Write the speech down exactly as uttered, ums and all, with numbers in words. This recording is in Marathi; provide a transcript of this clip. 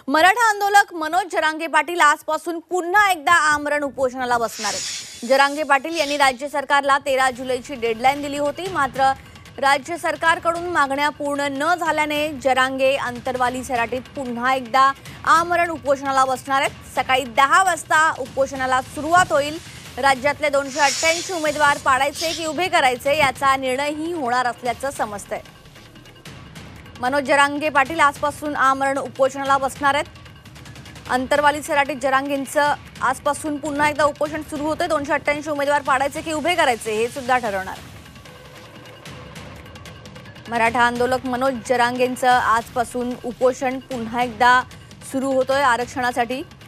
मराठा आंदोलक मनोज जरांगे पाटील आजपासून पुन्हा एकदा आमरण उपोषणाला बसणार आहेत। जरांगे पाटील यांनी राज्य सरकारला तेरा जुलैची डेडलाईन दिली होती, मात्र राज्य सरकारकडून मागण्या पूर्ण न झाल्याने जरांगे अंतरवाली सराटीत पुन्हा एकदा आमरण उपोषणाला बसणार आहेत। सकाळी दहा वाजता उपोषणाला सुरुवात होईल। राज्यातले दोनशे अठ्ठ्याऐंशी उमेदवार पाडायचे की उभे करायचे याचा निर्णयही होणार असल्याचं समजतंय। मनोज जरांगे पाटील आजपासून आमरण उपोषणाला बसणार आहेत। अंतरवाली सराटीत जरांगेंचं आजपासून पुन्हा एकदा उपोषण सुरू होते। दोनशे अठ्ठ्याऐंशी उमेदवार पाडायचे की उभे करायचे हे सुद्धा ठरवणार। मराठा आंदोलक मनोज जरांगेंचं आजपासून उपोषण पुन्हा एकदा सुरू होतोय आरक्षणासाठी।